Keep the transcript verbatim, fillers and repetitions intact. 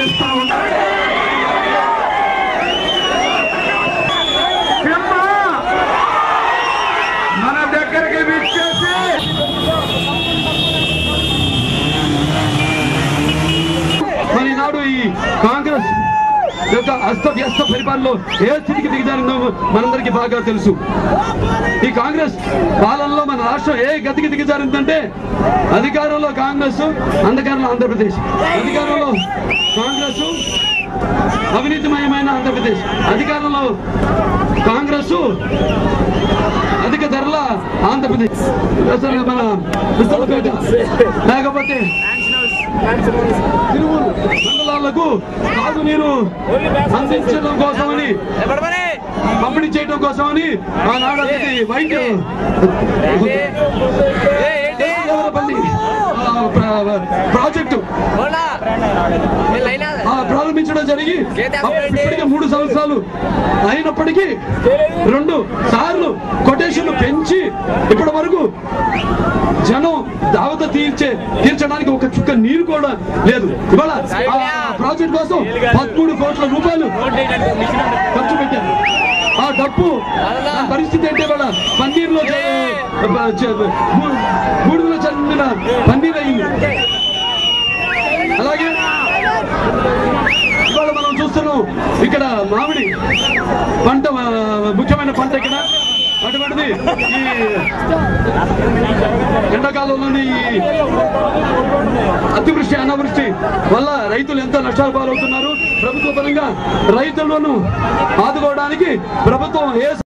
ఆనందిస్తూ ఉంటారు. మన దగ్గరికి విచ్చేసి మరి నాడు ఈ కాంగ్రెస్ యొక్క అస్తవ్యస్త పరిపాలనలో ఏ స్థితికి దిగజారిందో మనందరికీ బాగా తెలుసు. ఈ కాంగ్రెస్ పాలనలో మన రాష్ట్రం ఏ గతికి దిగజారిందంటే అధికారంలో కాంగ్రెస్, అంధకారంలో ఆంధ్రప్రదేశ్. అధికారంలో కాంగ్రెస్, అవినీతిమయమైన ఆంధ్రప్రదేశ్. అధికారంలో కాంగ్రెస్, అధిక ధరల ఆంధ్రప్రదేశ్. మన విస్తృతపేట లేకపోతే తిరువురు మండలాలకు తాగునీరు అందించడం కోసమని, పంపిణీ చేయడం కోసమని ఆనాడు వైద్య ప్రాజెక్టు ప్రారంభించడం జరిగి ఇప్పటికే మూడు సంవత్సరాలు అయినప్పటికీ రెండు సార్లు కొటేషన్లు పెంచి ఇప్పటి వరకు జనం దావత తీర్చే తీర్చడానికి ఒక చుక్క నీరు కూడా లేదు. ఇవాళ ప్రాజెక్ట్ కోసం పదమూడు కోట్ల రూపాయలు ఖర్చు పెట్టారు. ఆ డబ్బు పరిస్థితి అంటే ఇవాళ పన్నీర్లో బూడిదలో చెందిన పన్నీర్ అయింది. అలాగే ఇవాళ మనం చూస్తున్నాం ఇక్కడ మామిడి పంట ముఖ్యమైన పంట ఇక్కడ. అటువంటిది ఈ ఎండాకాలంలోని ఈ అతివృష్టి అనావృష్టి వల్ల రైతులు ఎంతో నష్టాలు పాలవుతున్నారు. ప్రభుత్వ పరంగా రైతులను ఆదుకోవడానికి ప్రభుత్వం ఏ